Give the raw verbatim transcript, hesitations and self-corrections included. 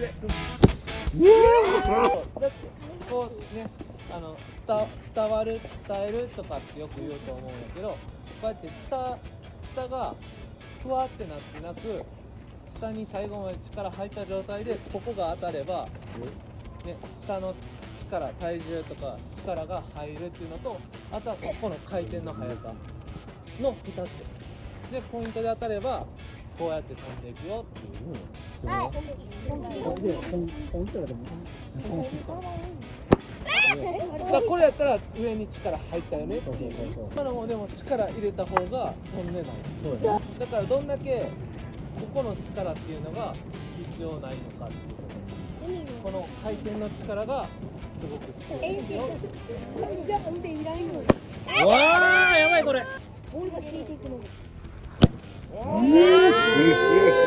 だってこうね、あの伝伝わる伝えるとかってよく言うと思うんだけど、こうやって下下がふわってなってなく、下に最後まで力入った状態でここが当たれば、ね、下の力体重とか力が入るっていうのと、あとはここの回転の速さのふたつでポイントで当たればこうやって飛んでいくよっていう。だからこれやったら上に力入ったよねっていう。今のもでも力入れた方が飛んでない。だからどんだけここの力っていうのが必要ないのかっていうこと。この回転の力がすごく必要ですよ。 わあ、やばいこれ。